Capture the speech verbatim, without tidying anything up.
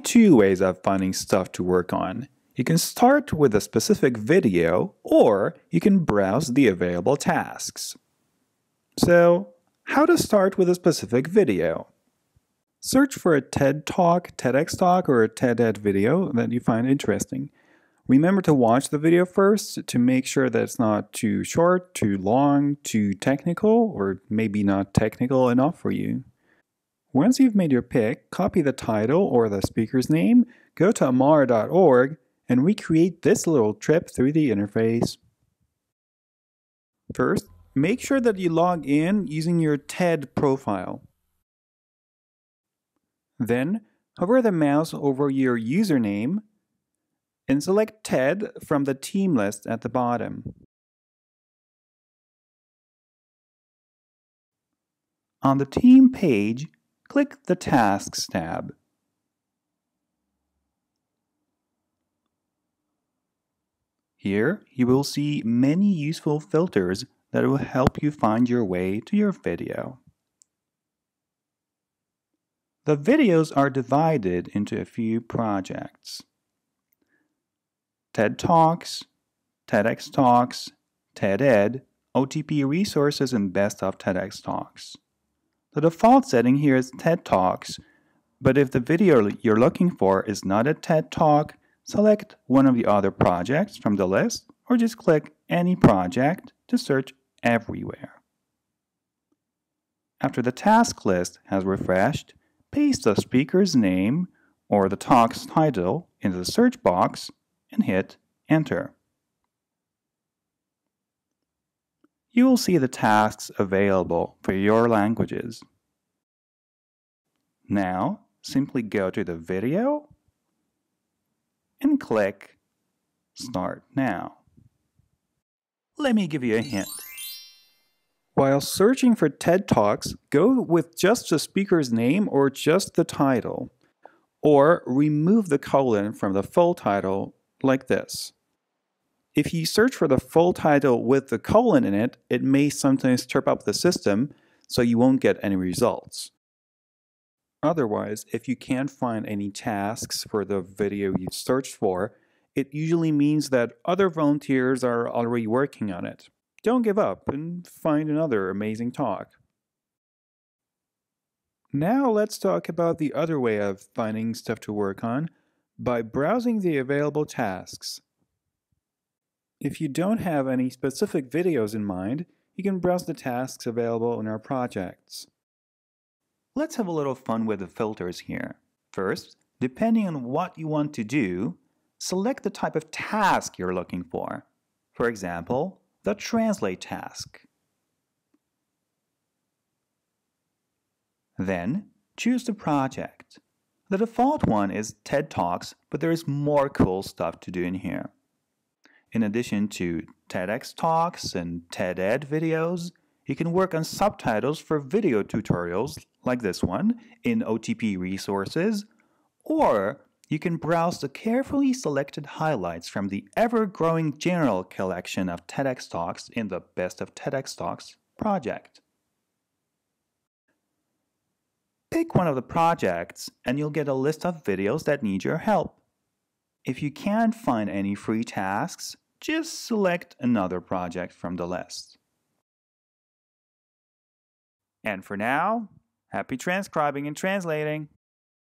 two ways of finding stuff to work on. You can start with a specific video, or you can browse the available tasks. So, how to start with a specific video? Search for a TED Talk, TEDxTalk, or a TED-Ed video that you find interesting. Remember to watch the video first to make sure that it's not too short, too long, too technical, or maybe not technical enough for you. Once you've made your pick, copy the title or the speaker's name, go to amara dot org, and recreate this little trip through the interface. First, make sure that you log in using your TED profile. Then, hover the mouse over your username and select TED from the team list at the bottom. On the team page, click the Tasks tab. Here, you will see many useful filters that will help you find your way to your video. The videos are divided into a few projects: TEDTalks, TEDxTalks, TED-Ed, O T P Resources, and Best of TEDxTalks. The default setting here is TEDTalks, but if the video you're looking for is not a TED Talk, select one of the other projects from the list, or just click any project to search everywhere. After the task list has refreshed, paste the speaker's name or the talk's title into the search box and hit Enter. You will see the tasks available for your languages. Now, simply go to the video and click Start Now. Let me give you a hint. While searching for TED Talks, go with just the speaker's name or just the title, or remove the colon from the full title like this. If you search for the full title with the colon in it, it may sometimes trip up the system, so you won't get any results. Otherwise, if you can't find any tasks for the video you searched for, it usually means that other volunteers are already working on it. Don't give up and find another amazing talk. Now let's talk about the other way of finding stuff to work on, by browsing the available tasks. If you don't have any specific videos in mind, you can browse the tasks available in our projects. Let's have a little fun with the filters here. First, depending on what you want to do, select the type of task you're looking for. For example, the translate task. Then, choose the project. The default one is TED Talks, but there is more cool stuff to do in here. In addition to TEDxTalks and TED-Ed videos, you can work on subtitles for video tutorials like this one in O T P Resources, or you can browse the carefully selected highlights from the ever-growing general collection of TEDxTalks in the Best of TEDxTalks project. Pick one of the projects and you'll get a list of videos that need your help. If you can't find any free tasks, just select another project from the list. And for now, happy transcribing and translating!